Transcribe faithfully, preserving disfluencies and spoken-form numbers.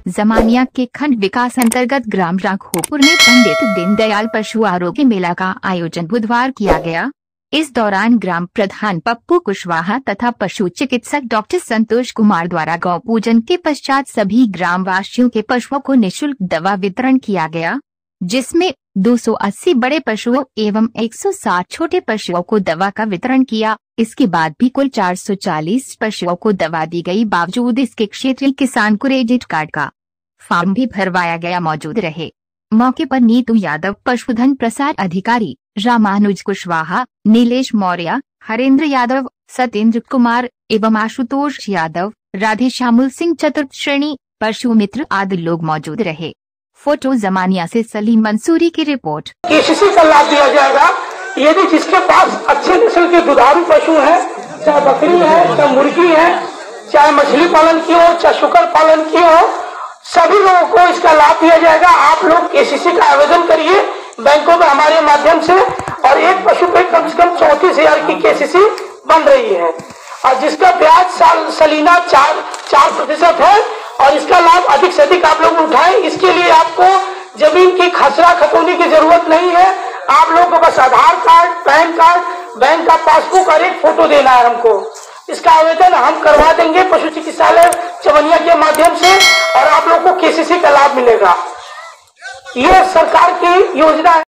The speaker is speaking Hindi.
जमानिया के खंड विकास अंतर्गत ग्राम राघोपुर में पंडित दीनदयाल पशु आरोग्य मेला का आयोजन बुधवार किया गया। इस दौरान ग्राम प्रधान पप्पू कुशवाहा तथा पशु चिकित्सक डॉक्टर संतोष कुमार द्वारा गौ पूजन के पश्चात सभी ग्राम वासियों के पशुओं को निःशुल्क दवा वितरण किया गया, जिसमें दो सौ अस्सी बड़े पशुओं एवं एक सौ साठ छोटे पशुओं को दवा का वितरण किया। इसके बाद भी कुल चार सौ चालीस पशुओं को दवा दी गई। बावजूद इसके क्षेत्रीय किसान क्रेडिट कार्ड का फॉर्म भी भरवाया गया मौजूद रहे। मौके पर नीतू यादव, पशुधन प्रसार अधिकारी रामानुज कुशवाहा, नीलेश मौर्य, हरेंद्र यादव, सत्येंद्र कुमार एवं आशुतोष यादव, राधे श्यामुल सिंह चतुर्थ श्रेणी, पशु मित्र आदि लोग मौजूद रहे। फोटो जमानिया से सलीम मंसूरी की रिपोर्ट। केसीसी का लाभ दिया जाएगा यदि जिसके पास अच्छे नस्ल के दुधारू पशु हैं, चाहे बकरी है, चाहे मुर्गी है, चाहे मछली पालन की हो, चाहे शुकर पालन की हो, सभी लोगों को इसका लाभ दिया जाएगा। आप लोग केसीसी का आवेदन करिए बैंकों में हमारे माध्यम से, और एक पशु पे कम से कम चौंतीस हजार की केसीसी बन रही है, और जिसका ब्याज साल सलीना चार चार प्रतिशत है, और इसका लाभ अधिक से अधिक आप लोग उठाएं। इसके लिए आपको जमीन की खसरा खतौनी की जरूरत नहीं है। आप लोगों को बस Aadhaar card, pan card, bank का पासबुक और एक फोटो देना है हमको। इसका आवेदन हम करवा देंगे पशु चिकित्सालय चमनिया के माध्यम से, और आप लोगों को केसीसी का लाभ मिलेगा। ये सरकार की योजना है।